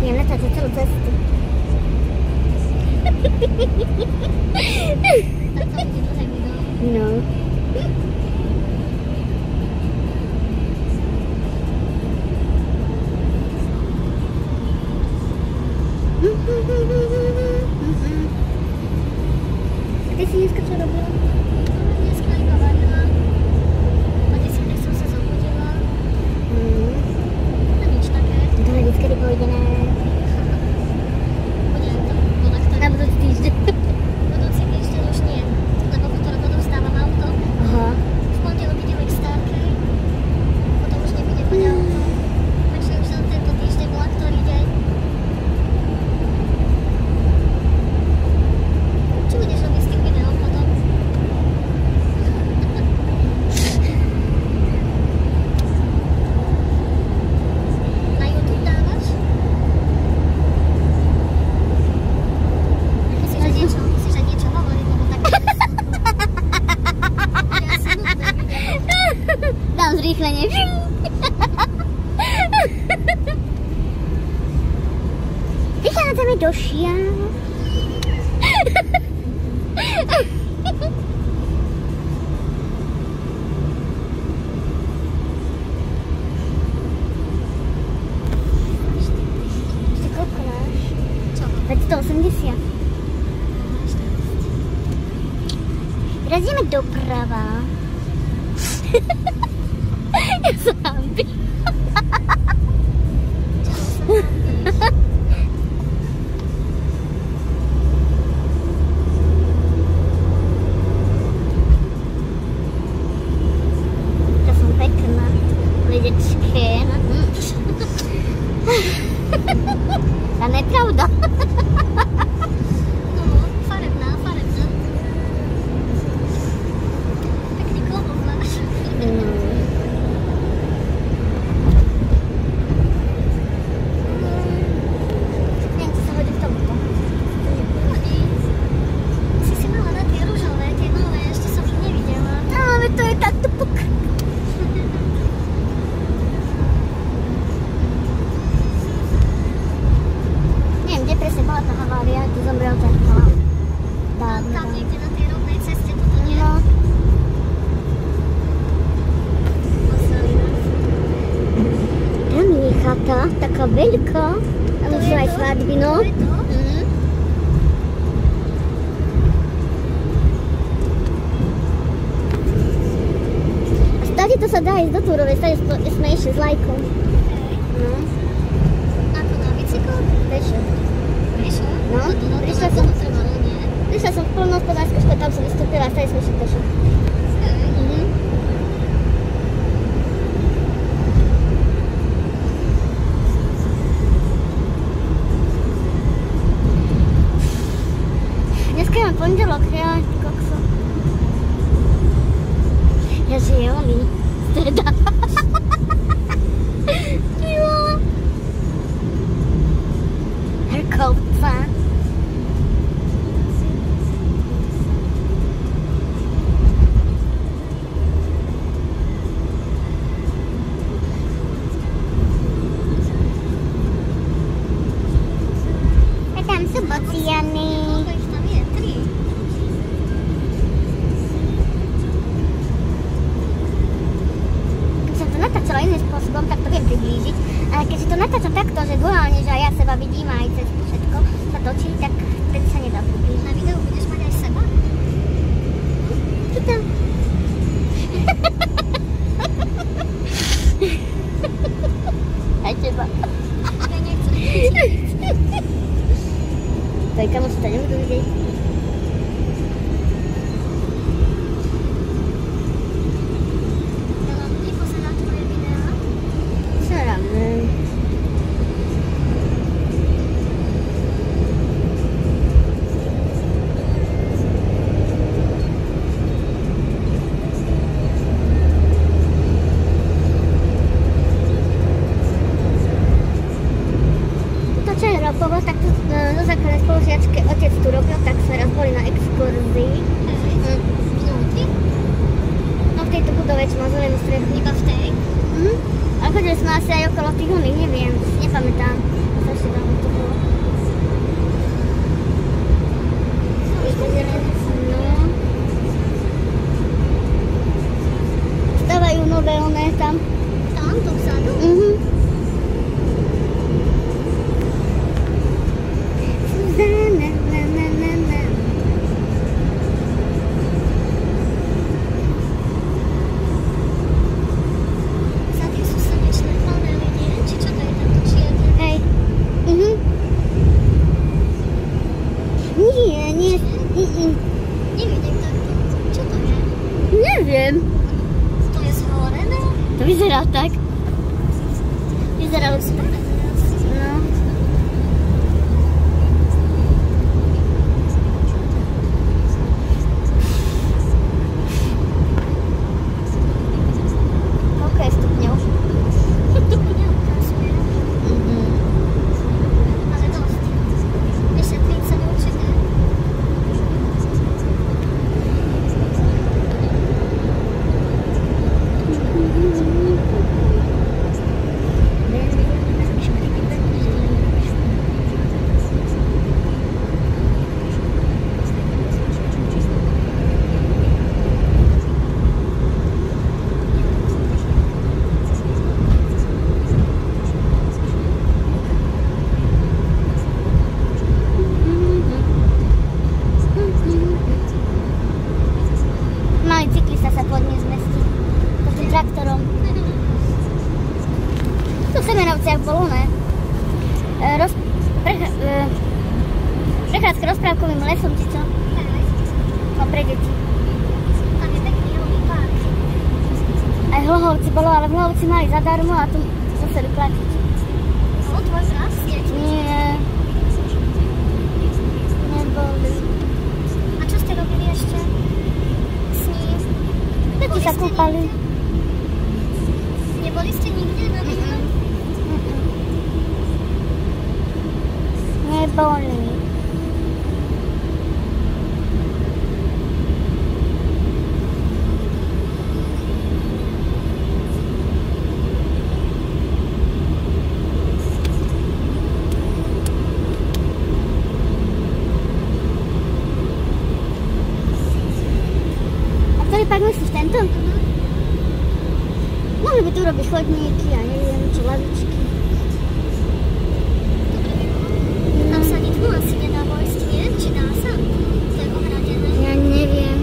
Budem natáčať celú cestu. Tak to bude dlhé video. No. A ty si dneska čo robila? Dneska iba varila. O 10 som sa zobudila. No nič také. Do hľadiska pôjdeme. Budem to do lektora. Na budúci týždeň. Budúci týždeň už nie. Lebo v utorok odovzdávam auto. Aha. V pondelok ideme k Starkej. Potom už nebude mať auto. Takže už tento týždeň bola ktorý deň. Čo budeš robiť s tým videom potom? Na YouTube dávaš? Musíš aj niečo hovoriť, lebo tak ja som nudné video. Dám zrýchlenie. Vychádzame do Šiav. Ešte koľko máš? Čo? 280. Teraz ideme doprava. Ja sa hambím. To som pekná. Lidečké. A nepravda. No, farebná. Pekný klobúk máš. Neviem, čo sa hodí v tomto. Hodí. Si mala na tie ružové, tie nové, ešte som ich nevidela. Ale to je takto puk. Neviem, kde presne bola tá havária, tu zomrel ten chlap. Dávno. Tam niekde na tej rovnej ceste, toto nie. No, Poslali nás. tam je chata, taká veľká. Tam To sú je aj to? svadby, no. To je to? Mhm. A stade to sa dá ísť do Túrovej, stade sme išli s lajkou. Hej. No, Ako na bicyklu? prečo? Prišla? No, To na prišla to som. trvalo, nie? Prišla som v poľnohospodárskej škole, tam som vystúpila a stade sme išli pešo. Hej. Mhm. Dneska mám pondelok, ja, kokso. Ja žijem, oni. Streda. Jo. Hrkovca. A tam sú bociany. Koľko ich tam je? 3. Keď som to natáčala iným spôsobom, tak to viem priblížiť. Ale keď si to natáčam takto, že duálne, že aj ja seba vidím aj cez všetko sa točí, tak vtedy sa nedá priblížiť. Na videu budeš mať aj seba? Čo tam? Aj teba. Ja nechcem vidieť. Tvoji kamoši to nebudú vidieť. Veľa ľudí pozerá tvoje videá. Čo robím? A chodili sme asi aj okolo tých oných, neviem, nepamätám. Strašne dávno to Nevidím takto. Čo to je? Neviem. To je zhorené? To vyzerá tak. Vyzerá už. No. Koľko je stupňov? Neukazuje. Ale dosť. Ešte 30 určite. Malý cyklista sa pod ním zmestí. Pod tým traktorom. Tu v Semenovciach bolo, ne? Prechádzka rozprávkovým lesom, či čo? No pre deti. Tam je pekný nový park. Aj v Hlohovci bolo, ale v Hlohovci mali zadarmo a tu museli platiť. No, tvoj brat s deťmi. Nie. Neboli. A čo ste robili ešte? S ním? Deti sa kúpali. Neboli ste nikde na výlet? Neboli. A ktorý pak myslíš, tento? Mohli by tu robiť chodníky a neviem čo, lavičky. Tam sa nikto asi nedá vojsť, nie? Či dá sa? To je ohradené. Ja neviem.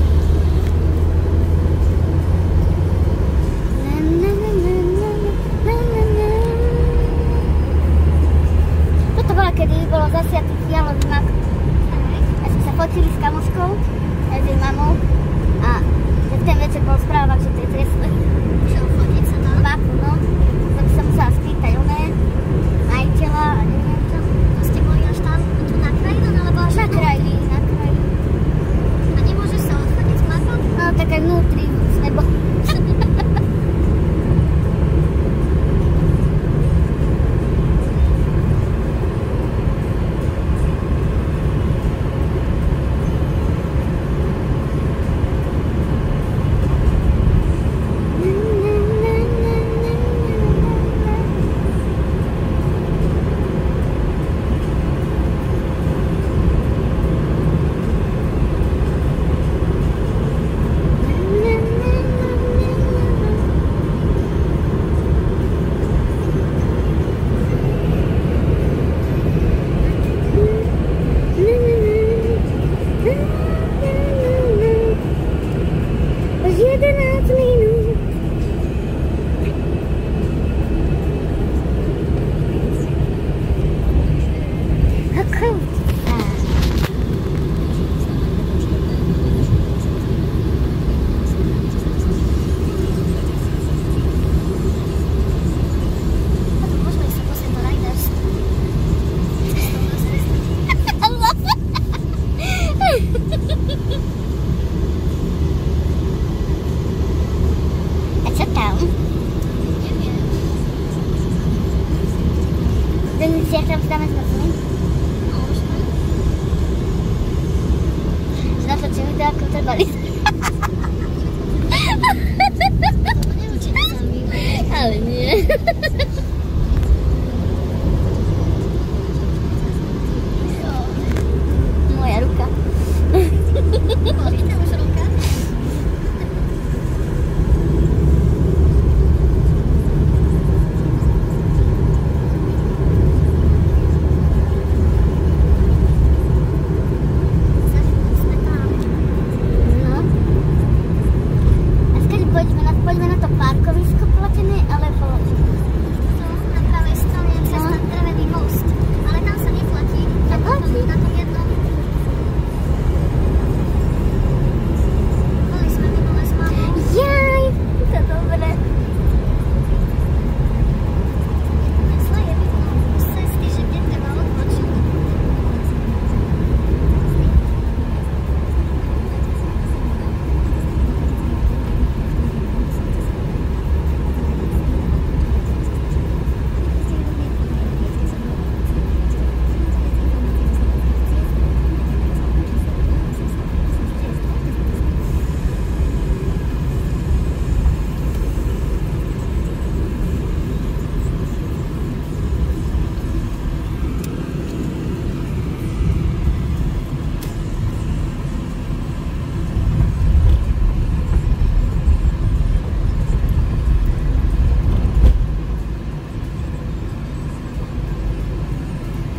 Toto bola, kedy bolo zasiatý fialový mak. A sme sa fotili s kamoškou, aj s jej mamou. A v ten večer bol správa, že to je trestné. Že fotiť sa dá. Maku, no. To by sa musela spýtať oné, majiteľa a neviem čo. To ste boli až tam, tu na krajinu, alebo až Na kraji, na kraji. A nemôžeš sa odfotiť s makom? No tak aj vnútri sme boli. Už 11 minút. Ako? Potom môžeme ísť sa pozrieť do Riders. A čo tam? Neviem. Denníciach tam dáme zmrzlý. Možno. Natočíme to ako trebali. To neurčite zaujímavé. Ale nie. Moja ruka. Boli tam už ruka? Sme tam. No. A skedy poďme na to parkovisko platené, alebo... To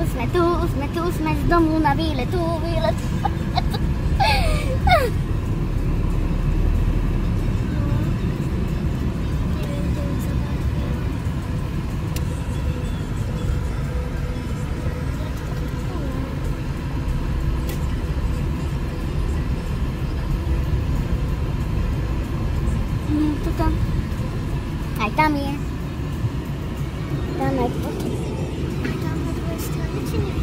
sme z domu na výletu. Aj tam je. Tam aj foty. A tam po druhej strane, či nie?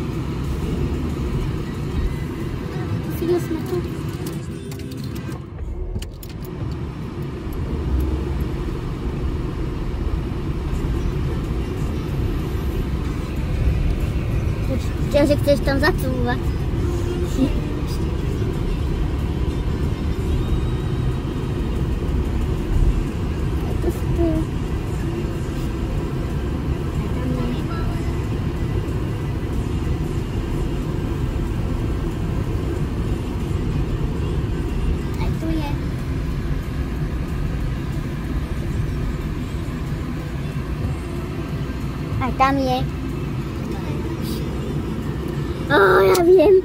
Chvíľu sme tu. Že chceš tam zacúvať. Aj tam je. O, ja wiem.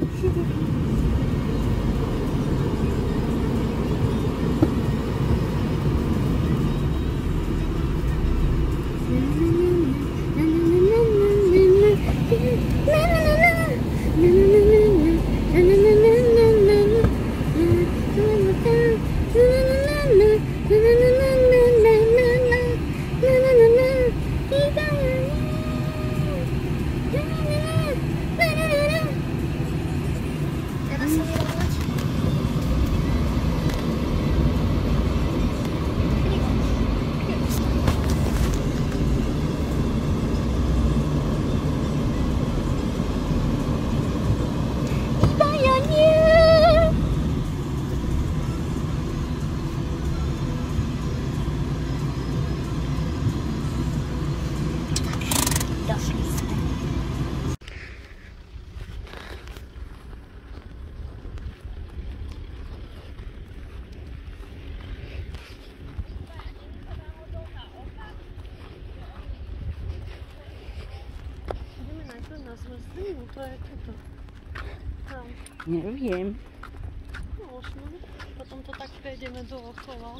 To je toto. Tam. Neviem. Možno. Potom to tak prejdeme dookola.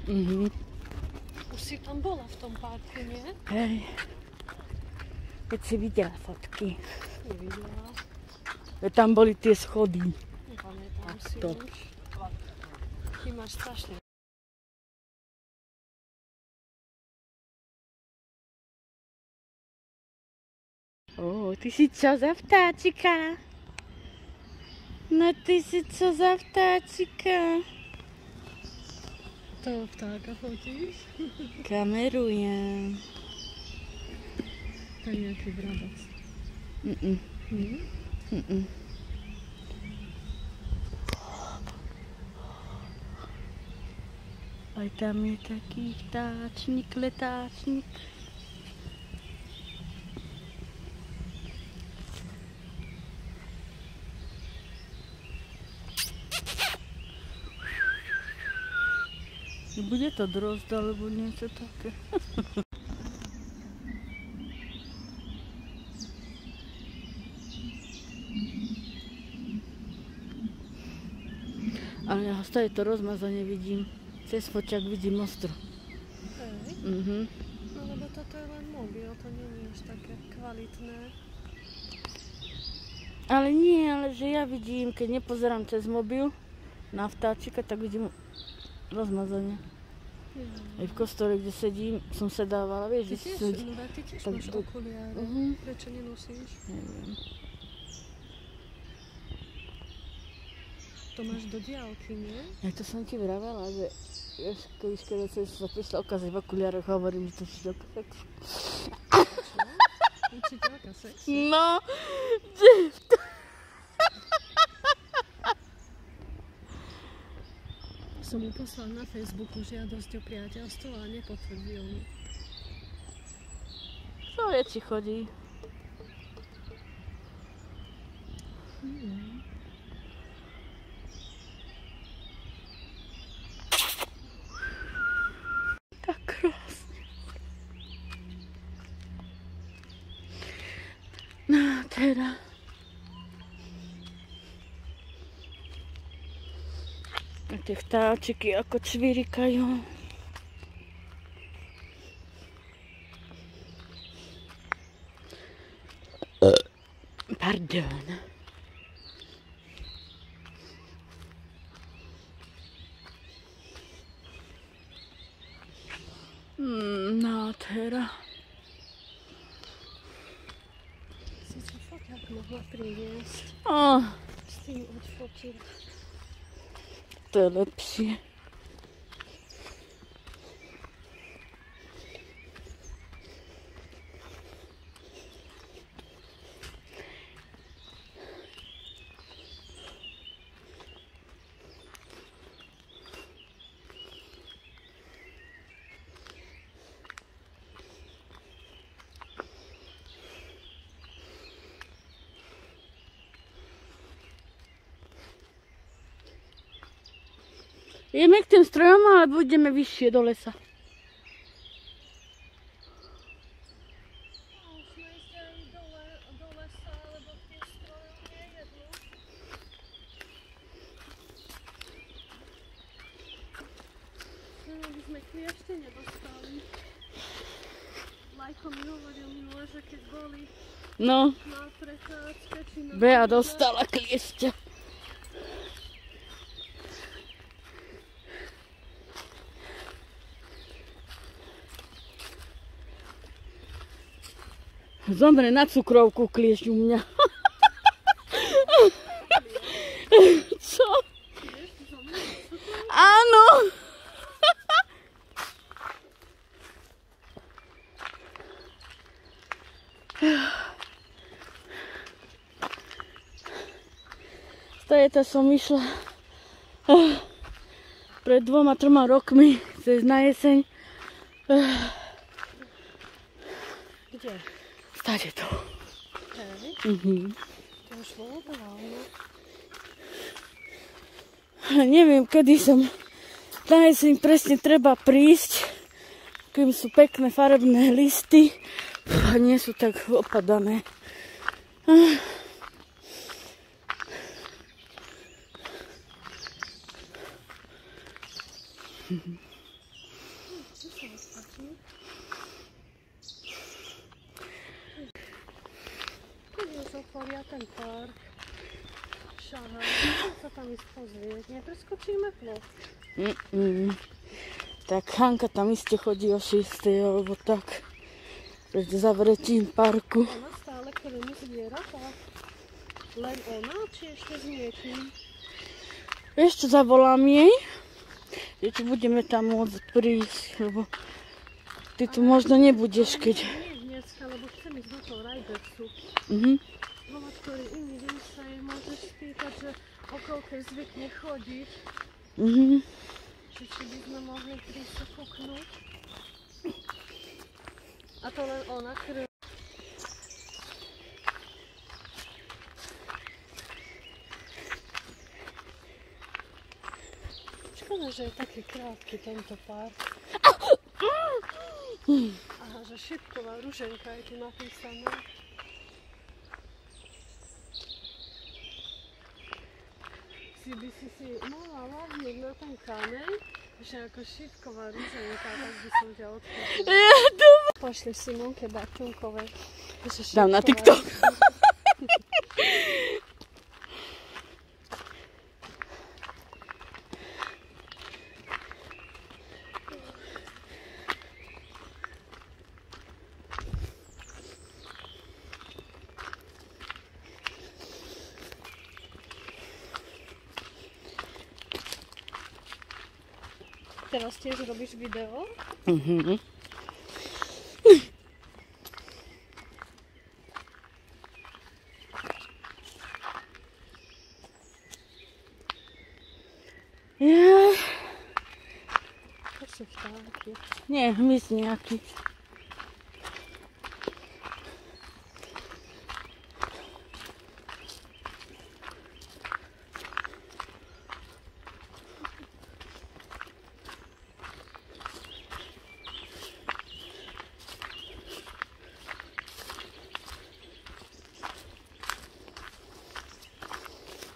Už si tam bola v tom parku, nie? Hej. Keď si videla fotky. Nevidela. Tam boli tie schody. Nepamätám si to. už. Ty máš strašne. Ó, ty si čo za vtáčika? No ty si čo za vtáčika? Toho vtáka fotíš? Kamerujem. To je nejaký vrabec. Nie? Aj tam je taký vtáčnik, letáčnik. Bude to drozd alebo niečo také. Ale ja stále to rozmazanie vidím. Cez foťak vidím ostro. Hej. No lebo toto je len mobil, to nie je až také kvalitné. Ale nie, ale že ja vidím, keď nepozerám cez mobil na vtáčika, tak vidím rozmazanie. Aj v kostole, kde sedím, som sedávala, vieš, Ty tiež máš okuliare. Prečo nenosíš? Neviem. To máš do diaľky, nie? Ja to som ti vravela, že keď sa prišla ukázať v okuliároch, hovorím, že to si tak sexy. Učiteľka sexy? No, Som mu poslal na Facebooku žiadosť o priateľstvo a nepotvrdil mi. co je ci chodí? Tak krásne. No, nádhera. A tie vtáčiky ako čvirikajú. Pardon. Nádhera. Si si foťák mohla priniesť. S tým odfotiť. To je lepšie. Ideme k tým strojom, alebo ideme vyššie do lesa? Musíme ísť aj do lesa, lebo k tým strojom nejednú. By sme kliešte nedostali. Lajko mi hovoril minule, že keď boli No, na prechádzke, či na... Bea dostala kliešťa. Zomre na cukrovku kliešť u mňa. Čo? Áno. Stajeta som išla pred 2-3 rokmi cez na jeseň. Kde? Stade to. Hej? To už bolo dávno. Neviem, kedy som na jeseň presne treba prísť, kým sú pekné farebné listy a nie sú tak opadané. Keď už otvoria ten park, šahaj, sa tam ísť pozrieť, nepreskočíme plot. Tak Hanka tam iste chodí o 6. alebo tak, pred zavretím parku. Ona stále krmi zvieratá. Len ona, či ešte s niekým? Vieš čo, zavolám jej, že či budeme tam môcť prísť, lebo ty tu možno nebudeš, keď... Nie dneska, lebo chcem ísť do toho Rajbercu. Mama, ktorý iný deň sa jej môžeš spýtať, že o koľkej zvykne chodiť. Či by sme mohli prísť sa kúknúť. A to len ona krv. Škoda, že je taký krátky tento park. Aha, že šipková ruženka je tu napísaná. Si by si mala láhnuť na ten kameň, že ako šipková ruženka, tak by som ťa odfotila. Pošli Simonke Bartunkovej. Dám na TikTok. Teraz tiež robíš video? To sú vtáky. Nie, hmyz nejaký.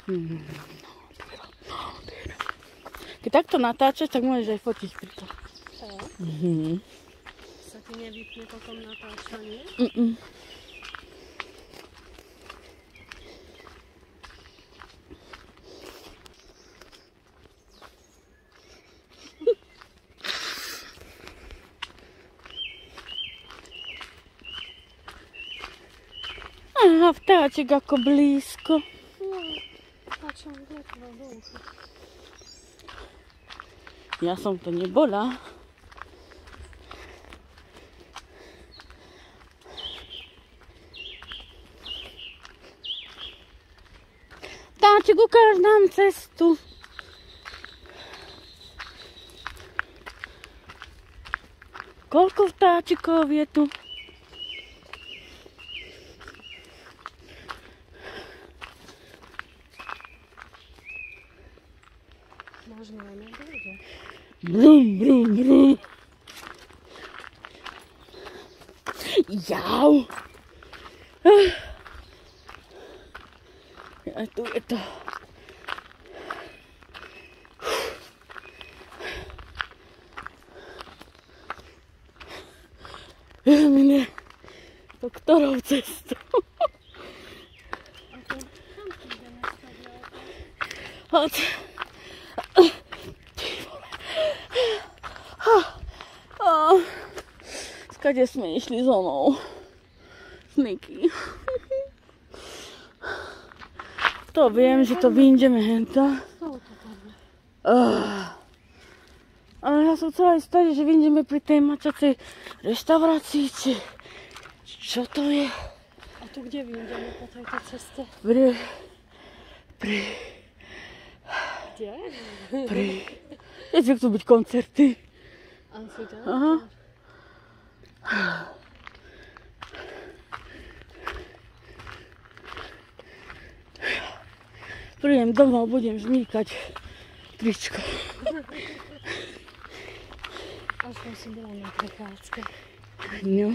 Keď takto natáčaš, tak môžeš aj fotiť pri tom. Sa ti nevypne potom natáčanie? Aha, vtáček ako blízko. No, patrzę, wlekła do ucha. Ja som to nebola. Vtáček, ukáž nám cestu. Koľko vtáčikov je tu? Možno aj nedojde. Brum, brum, brum. Jau. A tu je to. Mne, to ktorou cestou? A to tam ideme stavľať. Od... Skade sme išli so mnou. S Niky. To viem, že to vyjdeme henta. Ale ja som chcela ísť tady, že vyjdeme pri tej mačacej reštaurácii, či... Čo to je? A tu kde vyjdeme po tejto ceste? Kde? Viete, chcú byť koncerty. A sú ďalej? Aha. Prídem domov, budem žmýkať tričko. Aspoň som bola na prechádzke. No.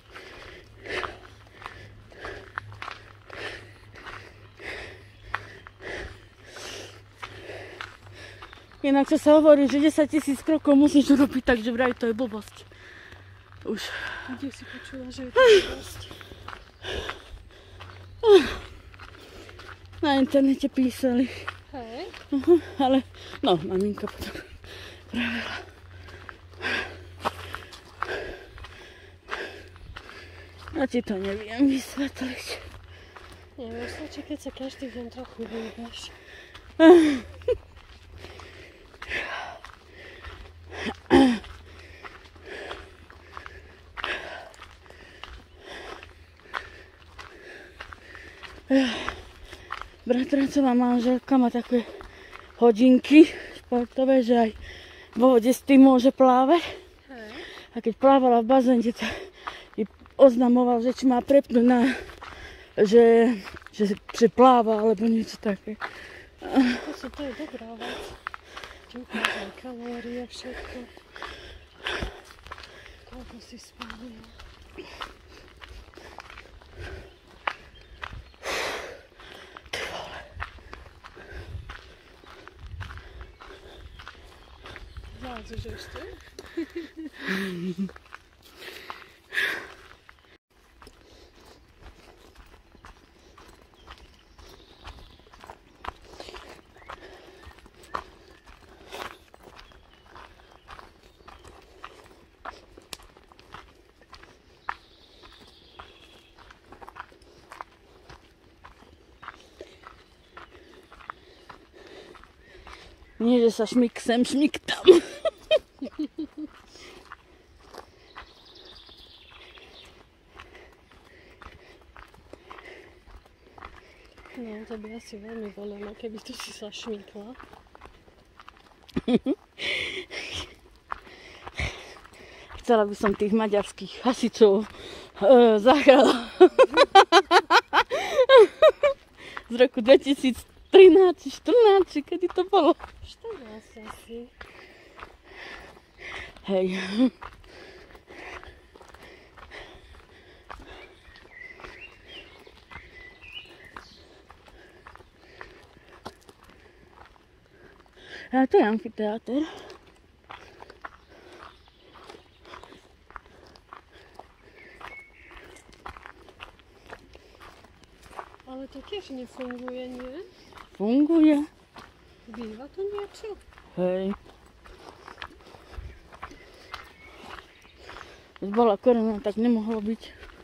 Inak sa hovorí, že 10 000 krokov musíš urobiť, takže vraj to je blbosť. Už. Kde si počula, že je to blbosť? Na internete písali. Hej. Ale, no, maminka potom pravila. Ja ti to neviem vysvetliť. Neviem, stačí, keď sa každý deň trochu hýbeš. Bratrancová manželka má také hodinky športové, že aj vo vode s tým môže plávať. Hej. A keď plávala v bazéne, tak oznamoval, že či má prepnúť na, že pláva alebo niečo také. To je dobrá vec. Ti ukážem kalórie, všetko. Koľko si spálila. Zádzuš ešte? Nie, že sa šmik sem, šmik tam. No, to by asi veľmi bolelo, keby tu si sa šmykla. Chcela by som tých maďarských hasičov zahrala. Z roku 2013, 14, kedy to bolo? 14 asi. Hej. A to je amfiteáter. Ale to tiež nefunguje, nie? Funguje. Býva to niečo? Hej. Keď bola korona, tak nemohlo byť.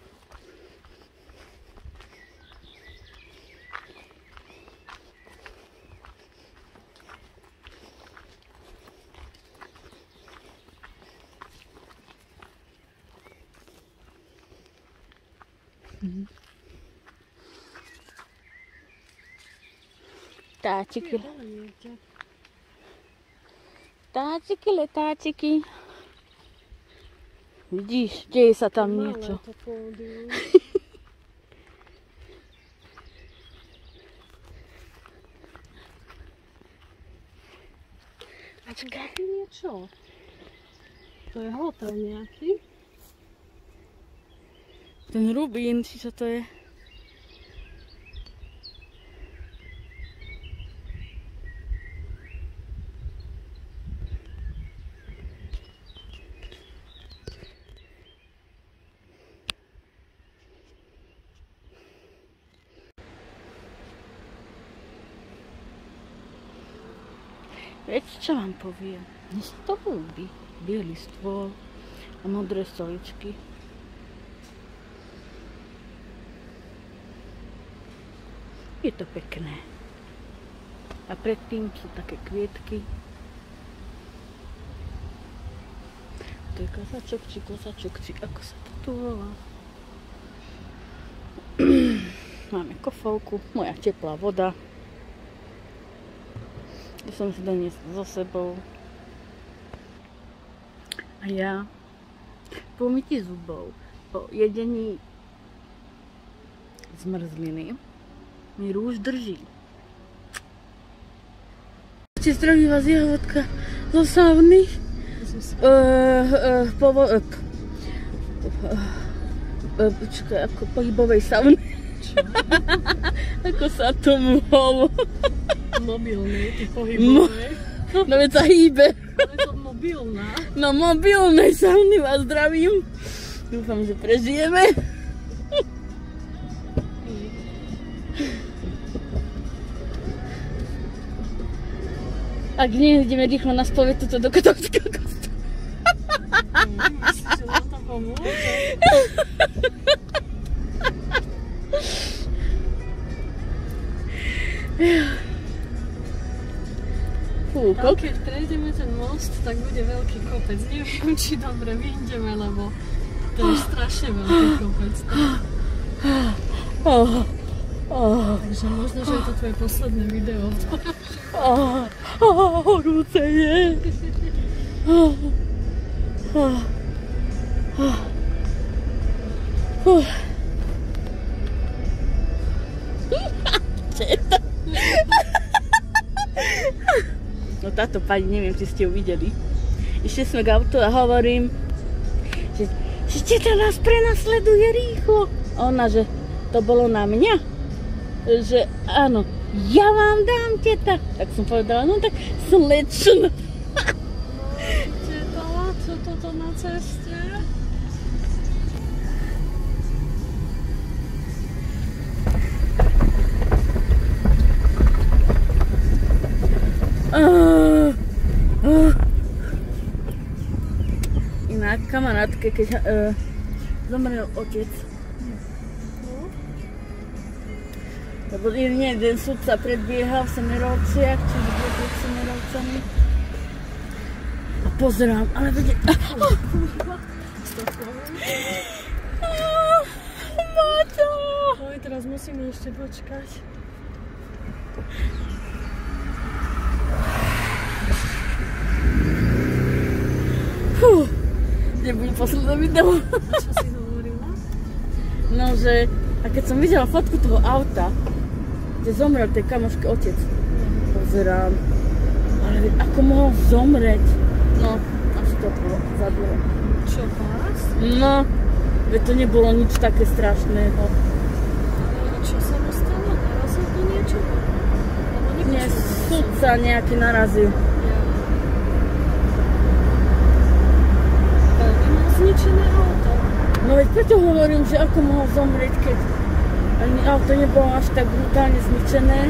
Táčiky. Táčiky, letáčiky. Vidíš, deje sa tam niečo. To pódium. A to je niečo? To je hotel nejaký? Ten Rubín, či čo to je? Viete, čo vám poviem? Mne sa to ľúbi. Bielý stôl a modré stoličky. Je to pekné. A predtým sú také kvietky. To je kosačok, či ako sa to tu volá. Máme kofovku, moja teplá voda. Ja som si doniesla so sebou. A ja po umytí zubov, po jedení zmrzliny mi rúž drží. Zdraví vás Jahodka zo sauny. Ako pohybovej sauny. Ako sa tomu hovorí? Mobilnej, ty pohybovej. No veď sa hýbe. Ale to mobilná. No mobilnej sauny vás zdravím. Dúfam, že prežijeme. Ak nie, ideme rýchlo na spoveď toto do katolíckeho kostola. Myslíš, že nám to pomôže? Fú, keď prejdeme ten most, tak bude veľký kopec. Neviem, či dobre vyjdeme, lebo to je strašne veľký kopec. Takže možno, že je to tvoje posledné video. Horúce je. Čo je to? No táto pani, neviem, či ste ju videli. Išli sme k autu a hovorím, že teta nás prenasleduje rýchlo. A ona, že to bolo na mňa. Že áno, ja vám dám, teta. Tak som povedala, no tak slečna. Teta, čo toto na ceste? Inak kamarátke, keď zomrel otec. Lebo jeden sudca predbiehal v Semerovciach, čiže bol pred Semerovcami. A pozerám, ale vedie... Máťo! Oj, teraz musíme ešte počkať. Fú, nebude posledné video. A čo si hovorila? No, že... A keď som videla fotku toho auta, kde zomrel tej kamoške otec, pozerám, ale ako mohol zomrieť? No, až to bolo zabilo. Čo, pás? No, veď to nebolo nič také strašného. Ale čo sa mu stalo? Narazil to niečo? Nie, sudca nejaký narazil. zničené auto. No veď preto hovorím, že ako mohol zomrieť, keď ani auto nebolo až tak brutálne zničené.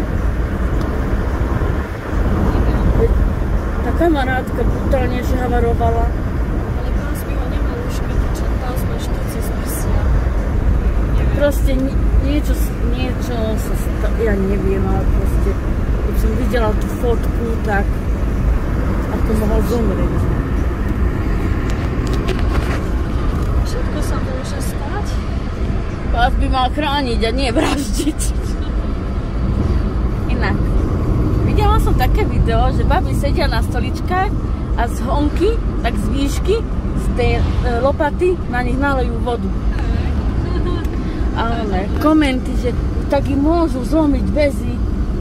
Veď tá kamarátka brutálne že havarovala. Ale pás by ho nemal uškodiť, čo pás má štuci z prsia. Proste niečo sa stalo, ja neviem, ale proste, keď som videla tú fotku, tak ako mohol zomrieť. Všetko sa môže stať. Pás by mal chrániť a nie vraždiť. Inak, videla som také video, že baby sedia na stoličkách a z honky, tak z výšky, z tej lopaty na nich nalejú vodu. Ale komenty, že tak im môžu zlomiť väzy.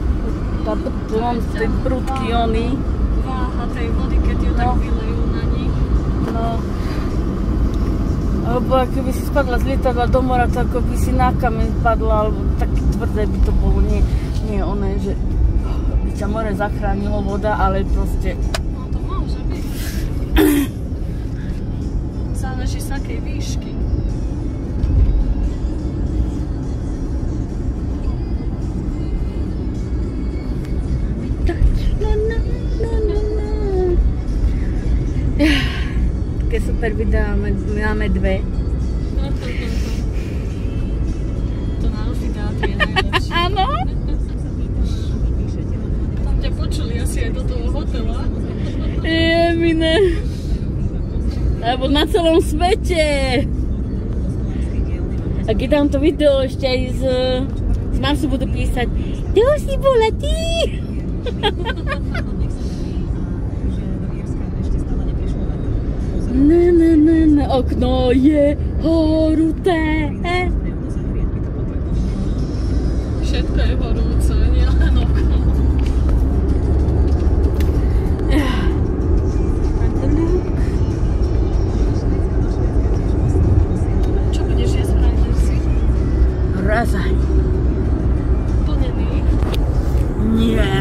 Tie prúdky oni. Váha tej vody, keď ju tak vylejú na nich. No. Alebo keby si spadla z lietadla do mora, tak ako by si na kameň spadla, alebo také tvrdé by to bolo. Nie oné, že by ťa more zachránilo voda, ale proste... No to môže byť. Záleží z akej výšky. Také super videá, máme dve. To na amfiteátri je najlepšie. Áno? Tam ťa počuli asi aj do toho hotela. Mine. Alebo na celom svete. A keď dám to video ešte aj z Marsu budú písať, ty už si bola ty. Okno je horúce. Všetko je horúce, nie len okno. Čo budeš jesť v Randersi? Razaj. Plnený? Nie.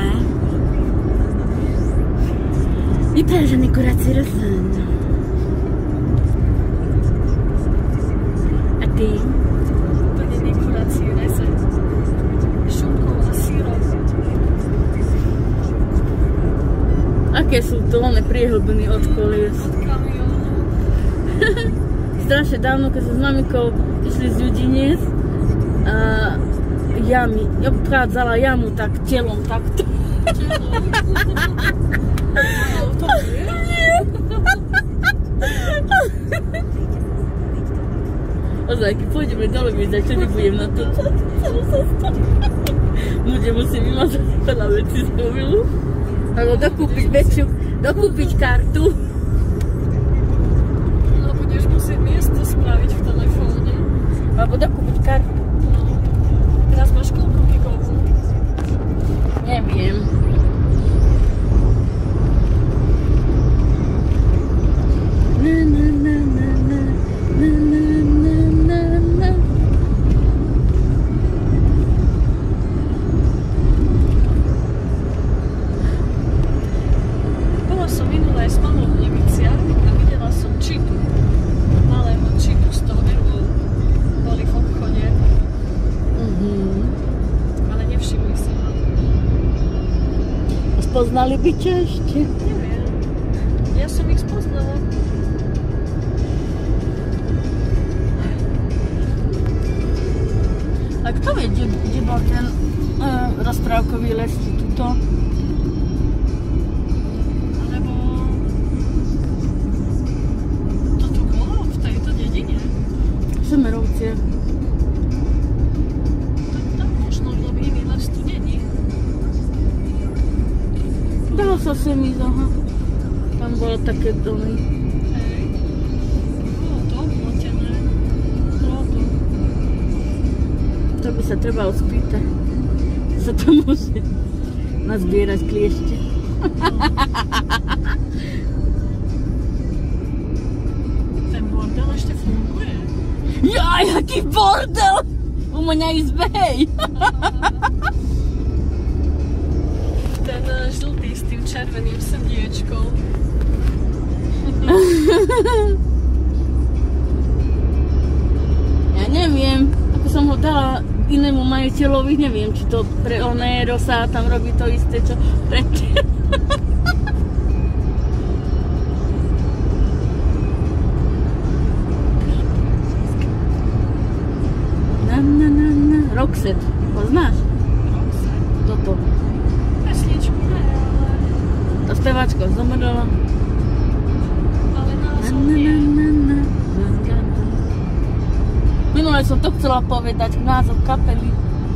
Vypražený kurací rozhľad. Ty? Plnený kurací rezec. Šunkou a sírom. Aké sú to oné priehlbiny od kolies? Od kamiónu. Strašne dávno, keď som s mamikou išli z Ľudiniec a jamy, obchádzala jamu tak telom takto. Ozaj, keď pôjdeme dole vyzať, čo nebudem na to celú cestu. Budem musieť vymazať veľa vecí z mobilu. Alebo dokúpiť kartu. No budeš musieť miesto spraviť v telefóne. Alebo dokúpiť kartu. No. Teraz máš koľko gigovú? Neviem. Poznali by ťa ešte? Neviem. Ja som ich spoznala. A kto vie, kde bol ten rozprávkový les tuto? Alebo... To tu bolo v tejto dedine? Semerovcie. Tam možno bol iný les tu není. Dalo sa sem ísť, aha. Tam bolo také domy. Hej. Bolo to oblotené. Bolo. To by sa trebalo spýtať. Sa to môže nazbierať kliešte. Ten bordel ešte funguje. Jaj, aký bordel! U mňa izbe, hej! Ten žltý s tým červeným srdiečkom. neviem, ako som ho dala inému majiteľovi, neviem, či to pre Onero sa tam robí to isté, čo predtým. Roxette, poznáš? Toto. Pesničku, ne, ale... Tá speváčka zomrela. Ale názov nie. Minule som to chcela povedať, názov kapely.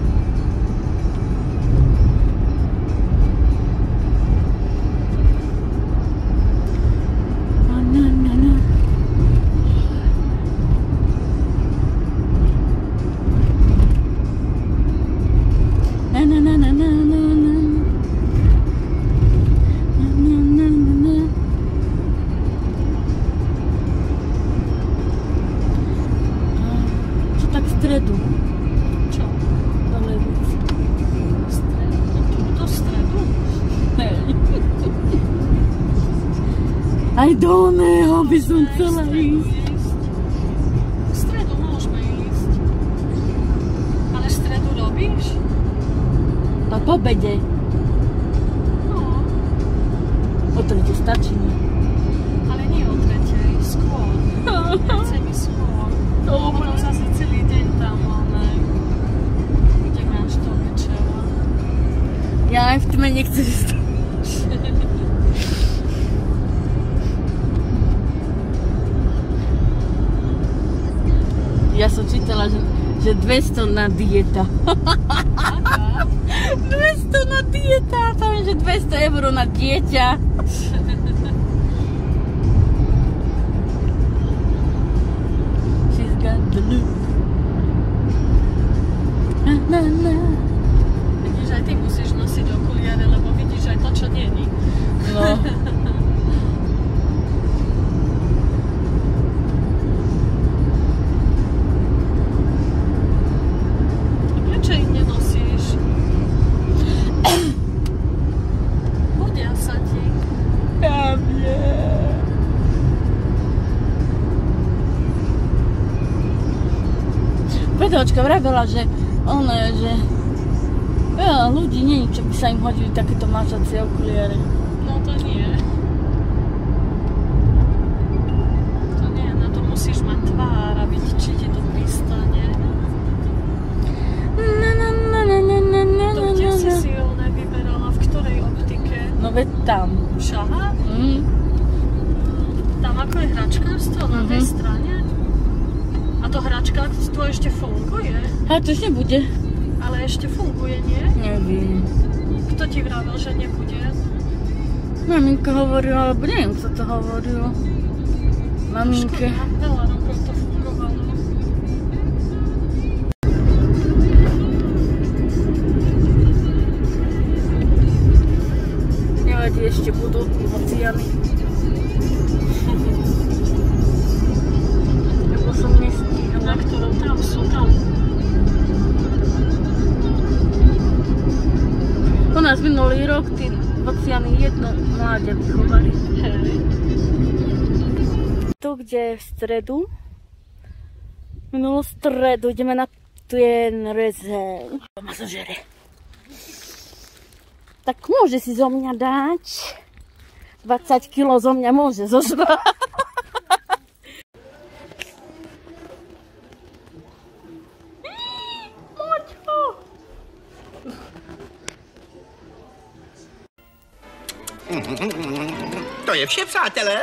Stredu. Čo? Do Levice. Do stredu? Aj do oného by som chcela ísť. V stredu môžeme ísť. Ale v stredu robíš? A po obede. No, O 3 stačí mi. ale nie o 3:00, skôr. Chce mi skôr. Potom zase celý deň tam máme. Ideme až do večera. Ja aj v tme nechcem ísť. Ja som čítala, že 200 na dieta. 200 na dieta, tam je, že 200 eur na dieťa. She's got the look. Vidíš, aj ty musíš nosiť okuliare, lebo vidíš aj to, čo není. No. Prečo ich nenosíš? Hodia sa ti. Ja viem. Pedočka vravela, že veľa ľudí nie, čo by sa im hodili takéto mačacie okuliare. No to nie. To nie, na to musíš mať tvár, aby či ti to pristane. To kde si one vyberala? V ktorej optike? No veď tam. Šaha? Tam ako je hračkárstvo na tej strane? A to hračkárstvo ešte funguje? A to už nebude. Ale ešte funguje, nie? Neviem. Kto ti vravel, že nebude? Maminka hovorila, alebo neviem, kto to hovoril. Maminke. Škoda, veľa rokov to fungovalo. Nevadí, ešte budú hociany. Lebo som nestíhala. Na ktorom tam sú tam. U nás minulý rok tí hociany jedno mláďa vychovali. Hej. Tu, kde v stredu, minulú stredu, ideme na ten rezeň. Ma zožere. Tak môže si zo mňa dať. 20 kg zo mňa môže zožrať. To je vše, přátelé.